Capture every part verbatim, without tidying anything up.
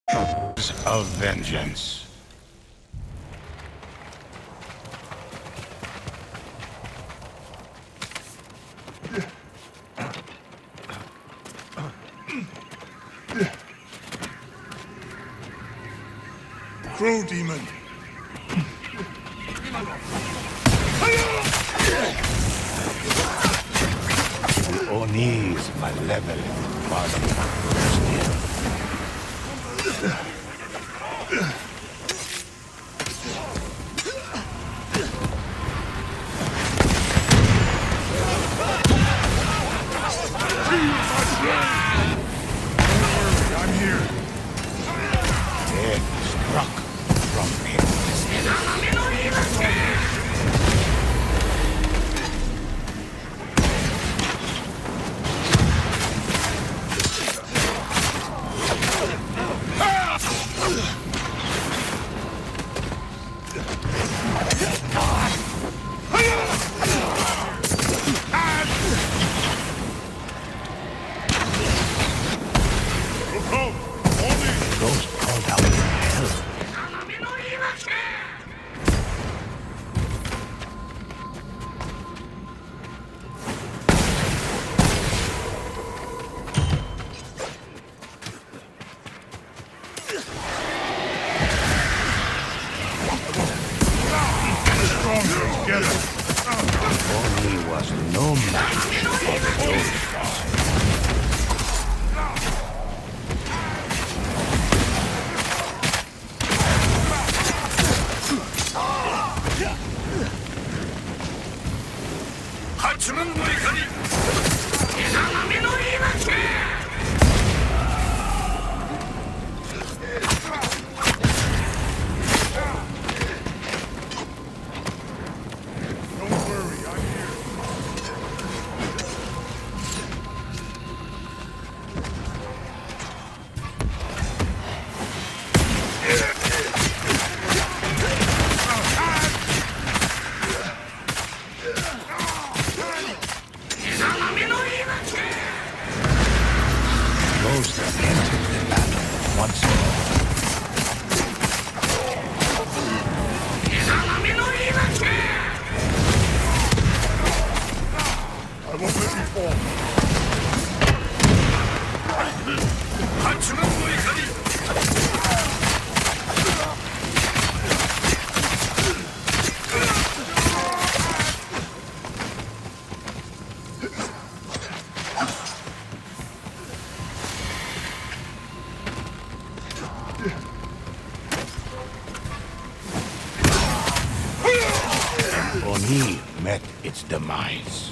Of vengeance. Crow demon. Oni is malevolent, body. I'm here. Dead struck from him. Ghost called out from hell. Stronger together. Oni was no match for the ghost god. Don't worry, I'm here. Ghost have entered the battle once more. I won't let you fall. Oni met its demise.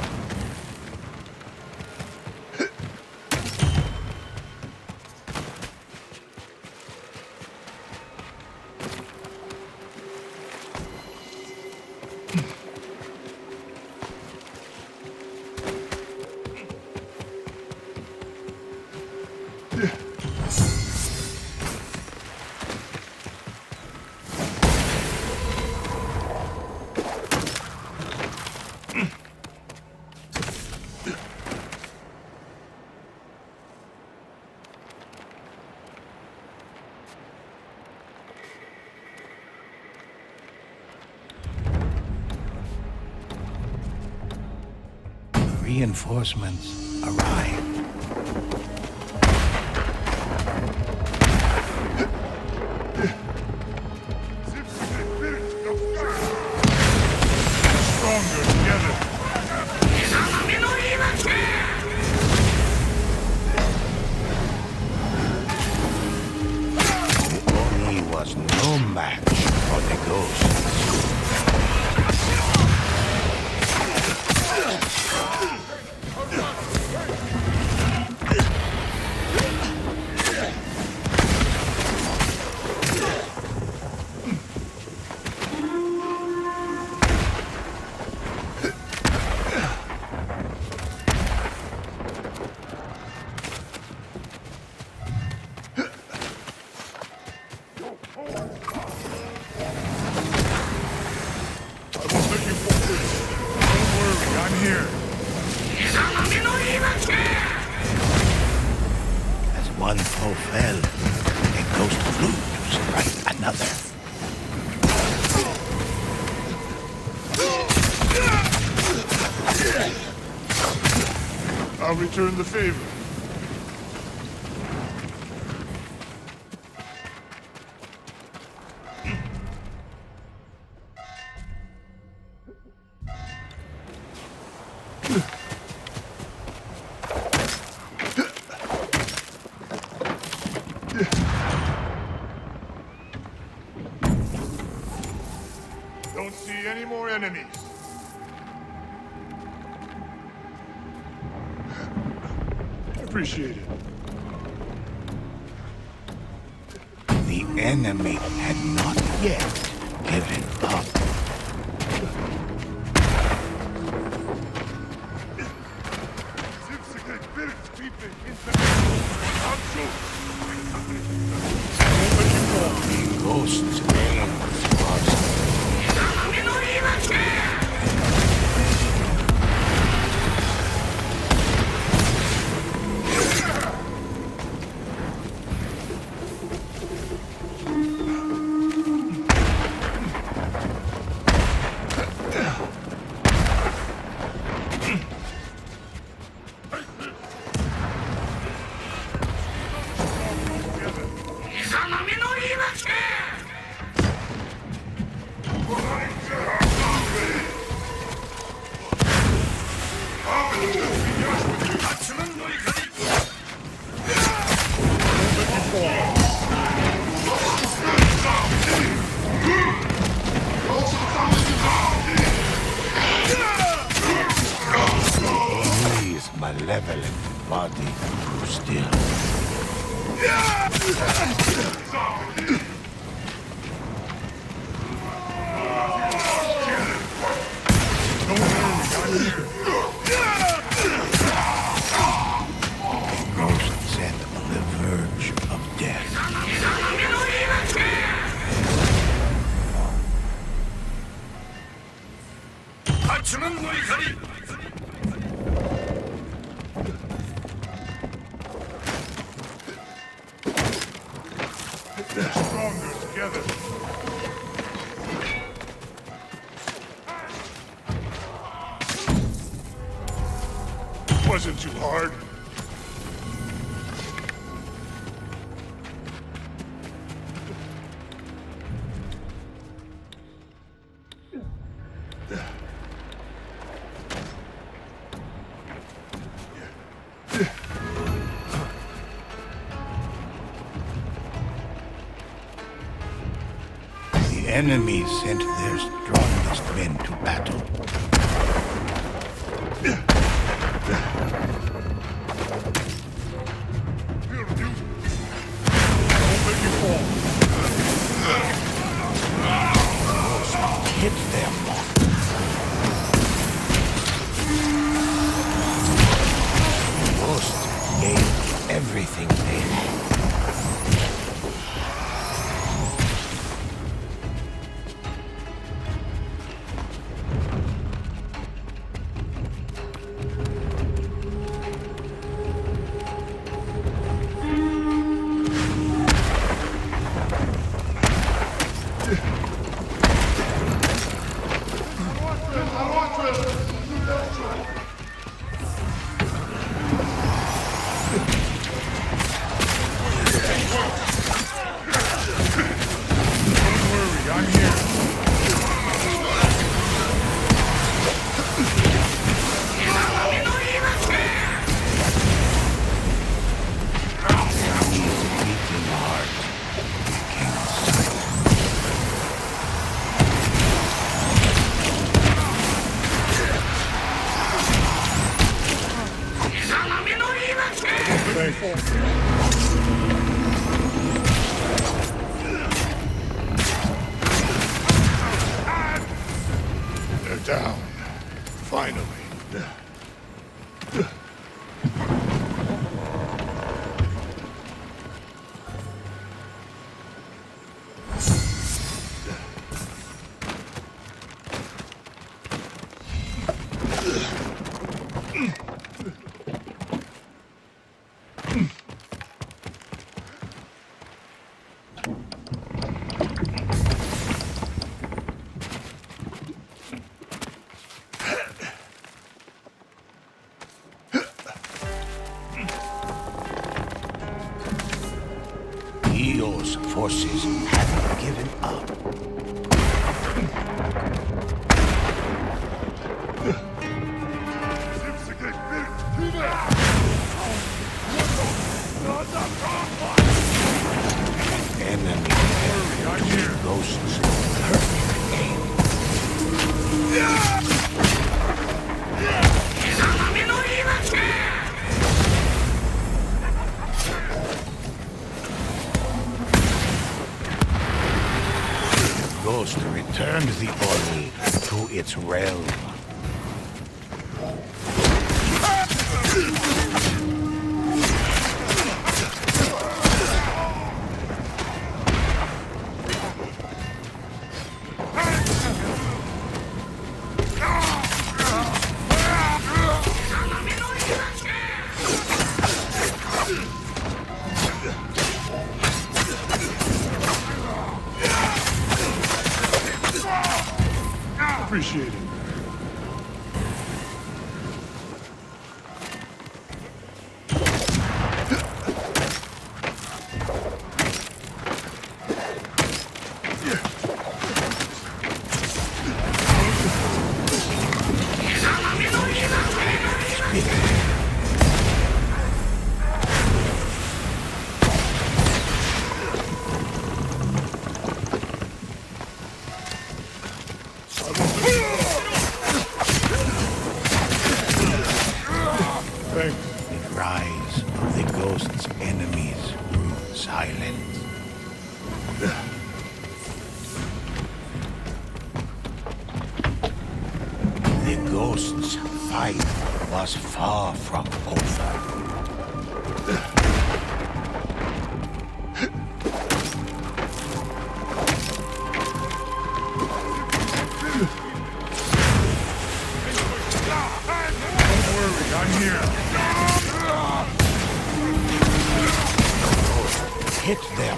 Reinforcements arrive. Stronger together. Oni was no match for the ghost. return the favor. Don't see any more enemies. Appreciate it. The enemy had not yet given up. The ghost's aim was malevolent body grew still. Don't worry, I'm here. The ghost sat on the verge of death. They're stronger together. Wasn't too hard. The enemy sent their strongest men to battle. Here, you. Don't let you fall. Hit them. The ghost gave everything they had. Eo's forces have given up. Enemy ghosts. Perfect aim. Ghost returned the Ori to its realm. Appreciate it. The rise of the ghost's enemies grew silent. The ghost's fight was far from over. I'm here. Hit them.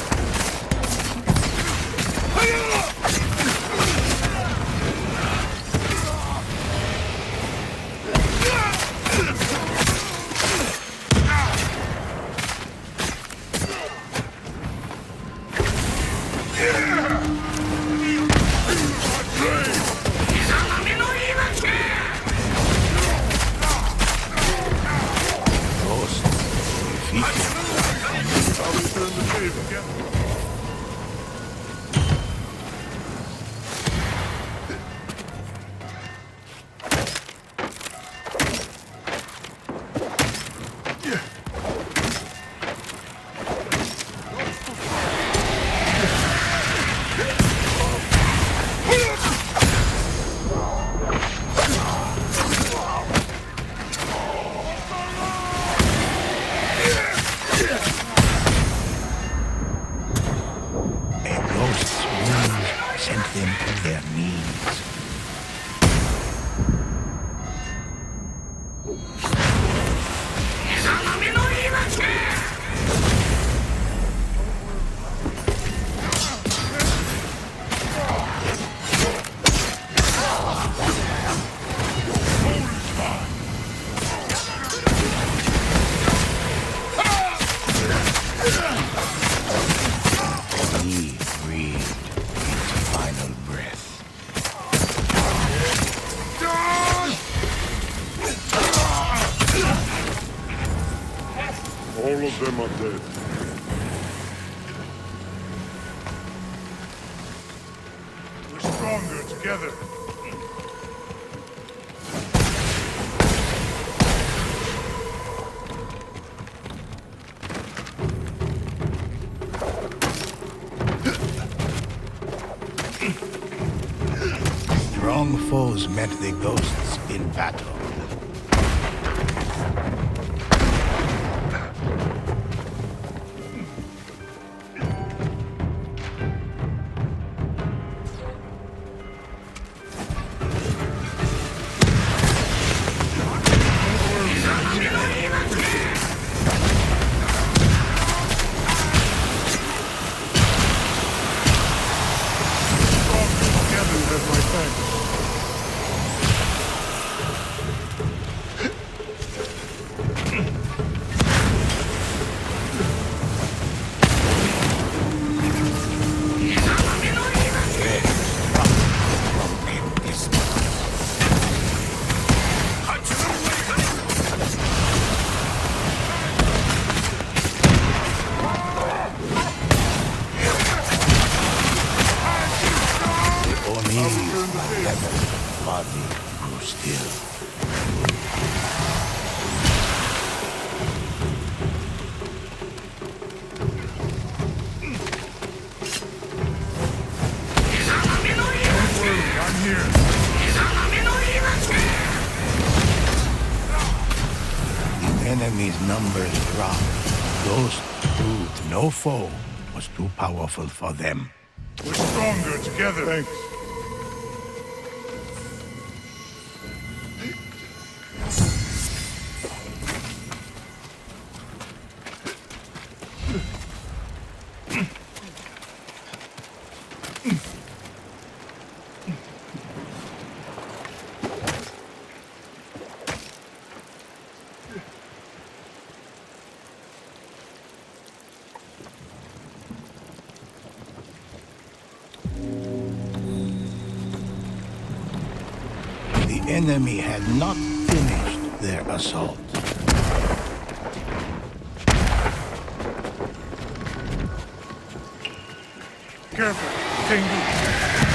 Ghost defeated. I'll return the favor again. Sent them to their knees. He breathed his final breath. All of them are dead. We're stronger together. Strong foes met the ghosts in battle. Stronger together, as my friend. still. I'm here. The enemy's numbers dropped. Ghost proved no foe was too powerful for them. We're stronger together. Thanks. The enemy had not finished their assault. Careful, Tengu.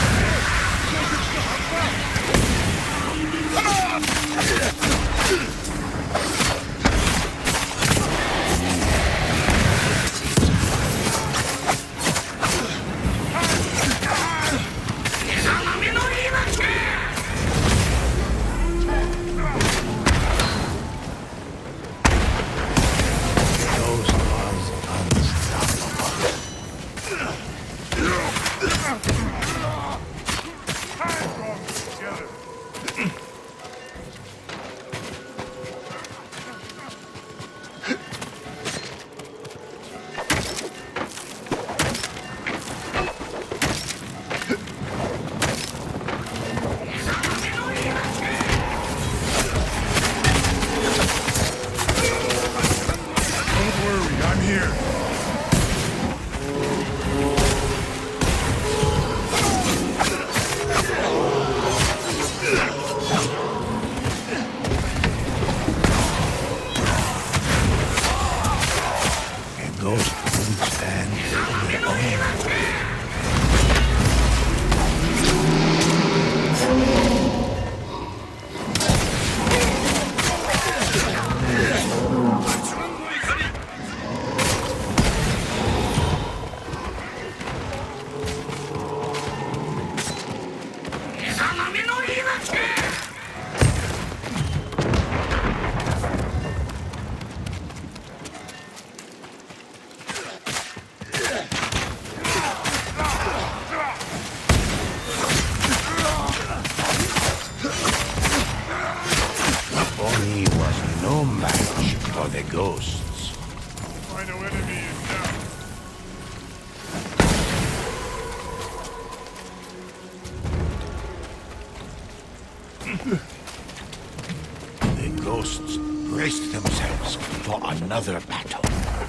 Ghost was unstoppable. Together. Don't worry, I'm here. A ghost couldn't stand on their own. Oni was no match for the ghosts. Final enemy is down. The ghosts braced themselves for another battle.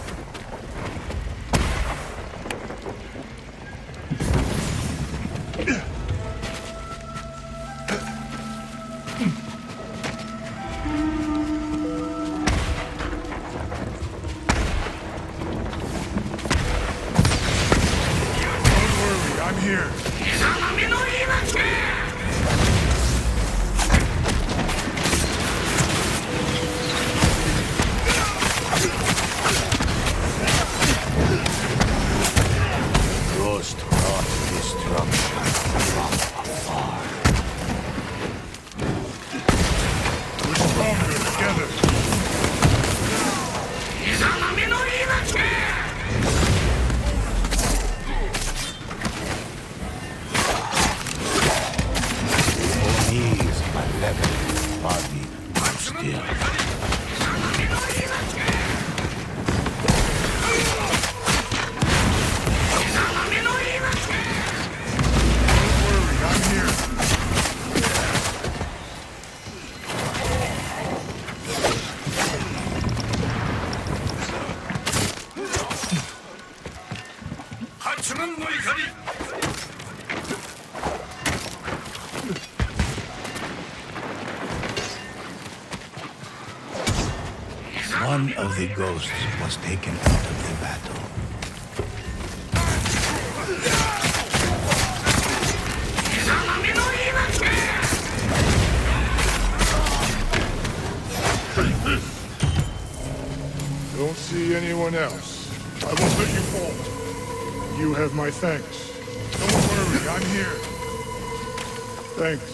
Don't worry, I'm here. Ghost brought destruction from afar. We're stronger together. Oni's malevolent body was still. Don't worry, I'm here. One of the ghosts was taken out of the battle. see anyone else. I won't let you fall. You have my thanks. Don't worry, I'm here. Thanks.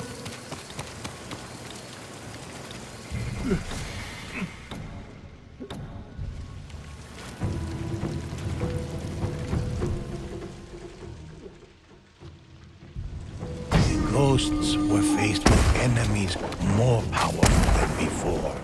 The ghosts were faced with enemies more powerful than before.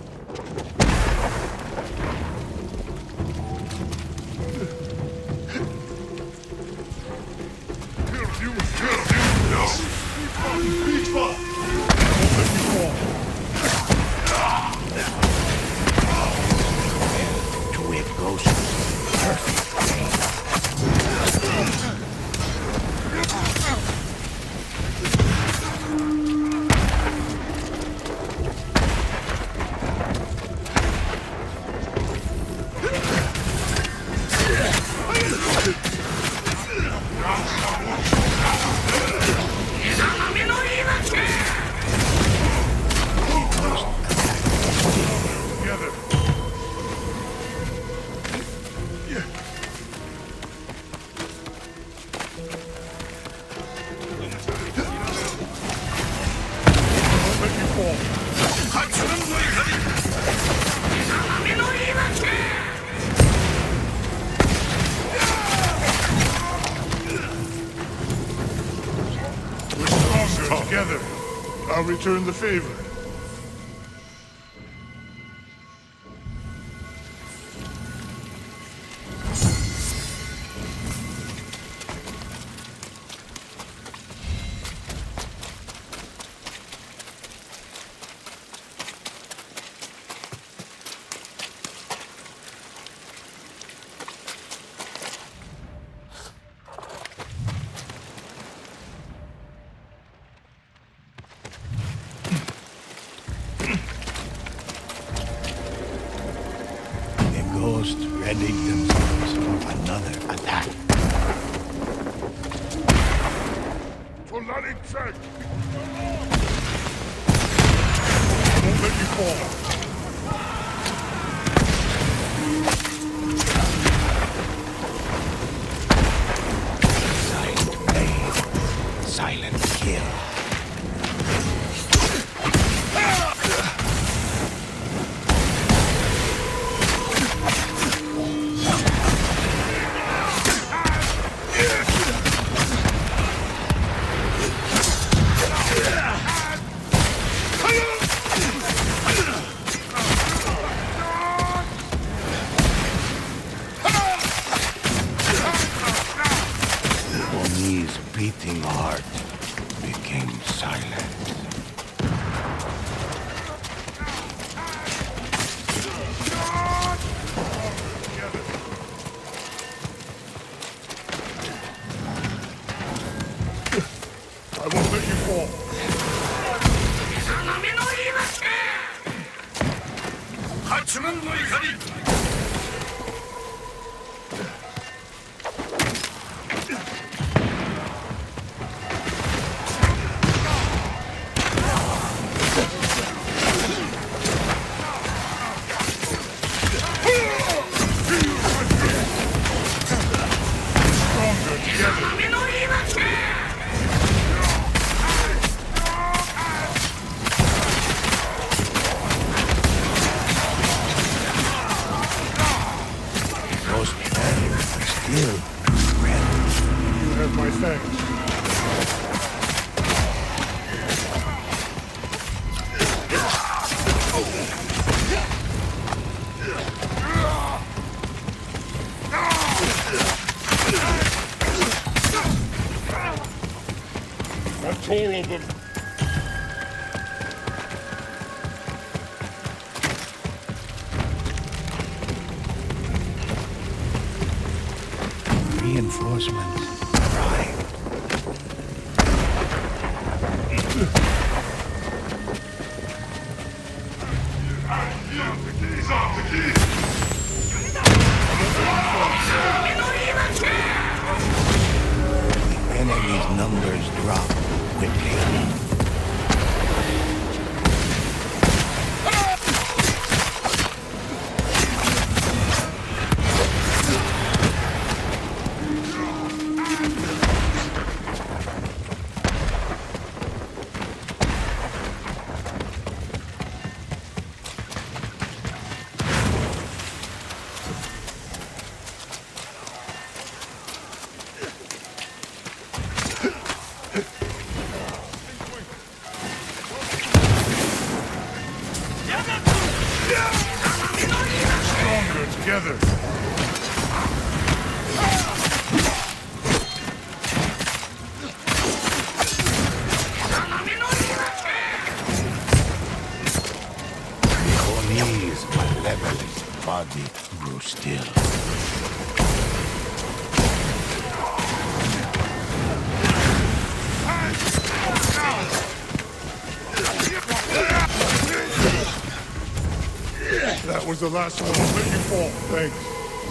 Together, I'll return the favor. Ghosts readied themselves for another attack. Solari check! Won't let you fall. Silent blade. Silent kill. His beating heart became silent. I won't let you fall. Still, friend. You have my thanks. That's all of them. Reinforcements arrived. The enemy's numbers drop quickly. the last one. I'll let you fall. Thanks.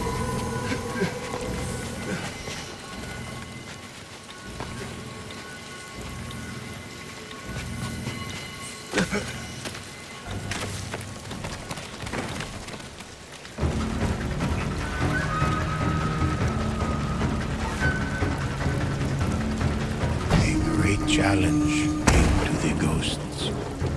Challenge into the ghosts.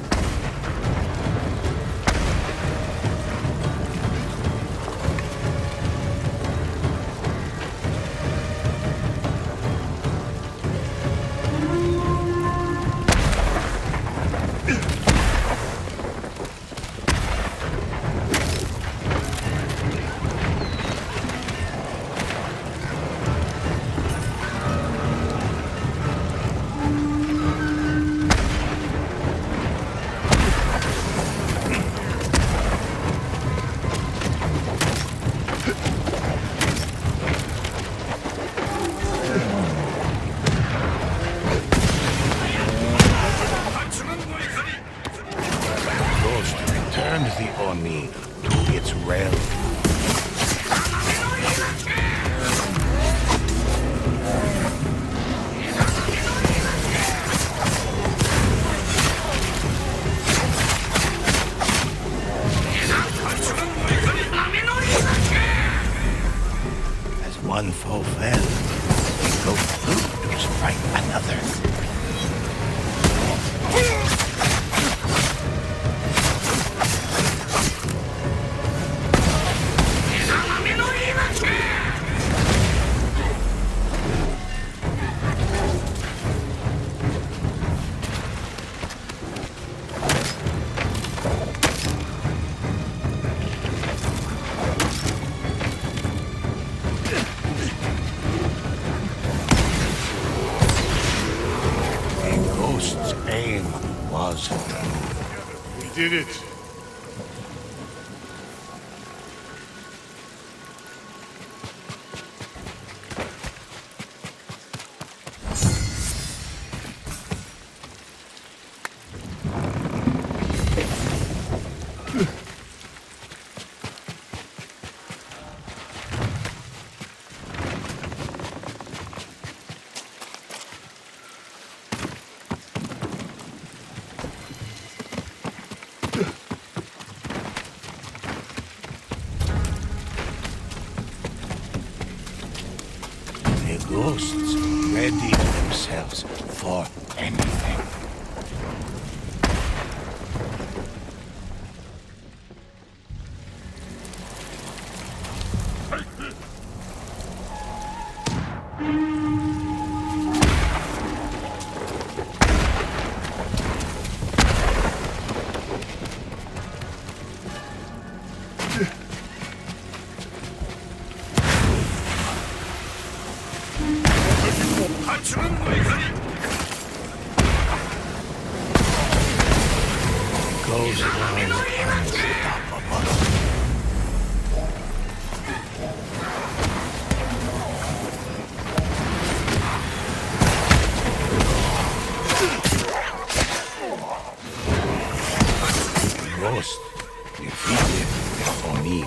The Oni to its realm. As one foe fell, the ghost grew to strike another. Aim was true. We did it. The ghosts readied themselves for anything. Goes down unstoppable. Ghost defeated the Oni.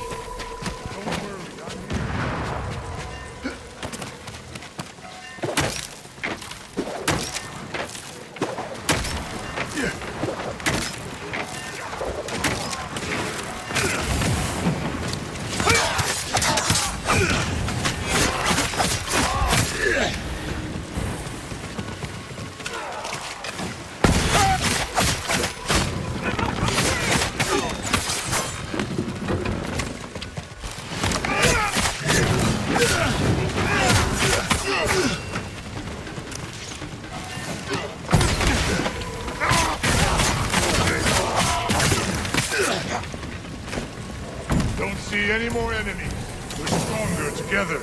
Don't see any more enemies. We're stronger together.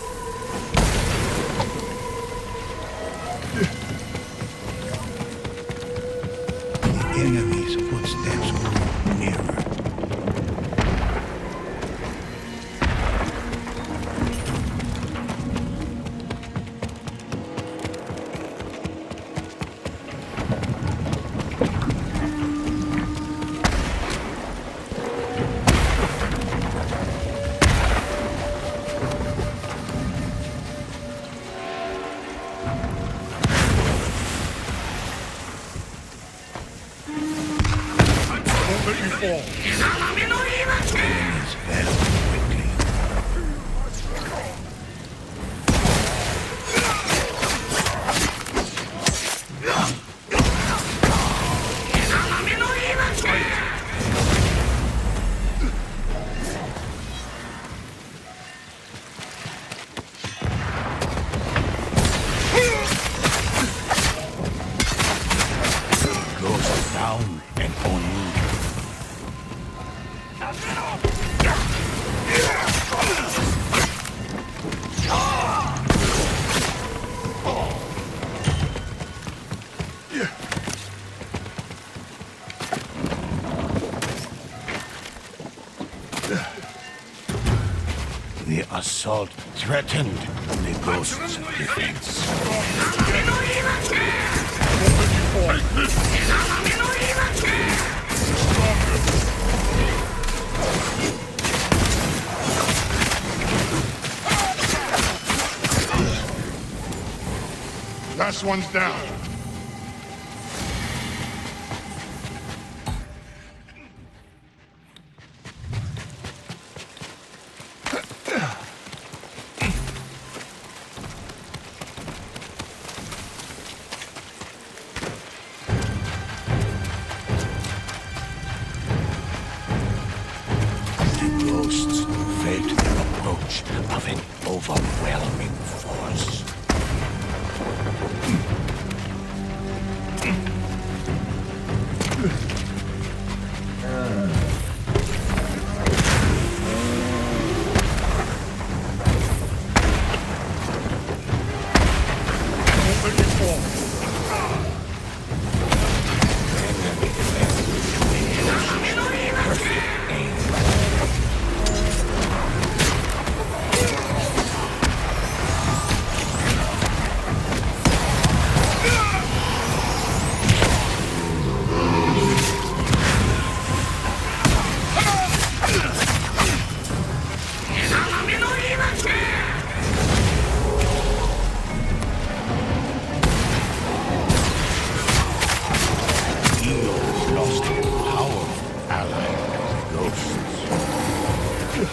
The enemy's footsteps grew nearer. fall. Enemies fell quickly. Ghost down and on. The assault threatened the ghost's defense. Last one's down. The ghosts felt the approach of an overwhelming force. Don't let me fall. Perfect aim. Eos lost a powerful ally of the ghosts.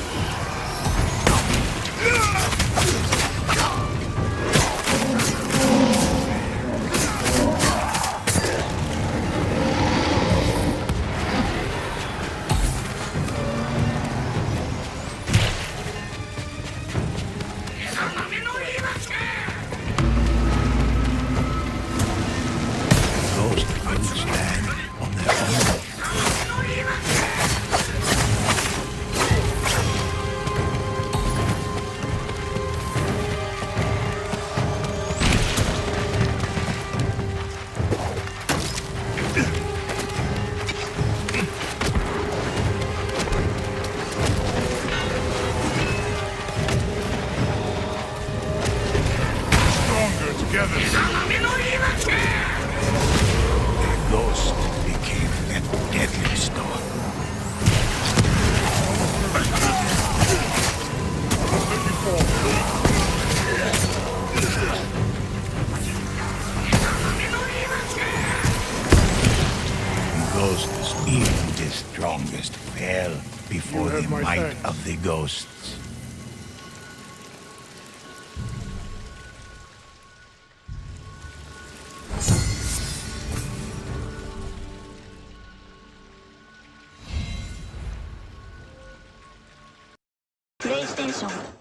Ghosts couldn't stand on their own. Stronger together. The ghost became a deadly storm. Don't let me fall. The ghosts, even the strongest, fell before You have the my might thanks. of the ghosts. PlayStation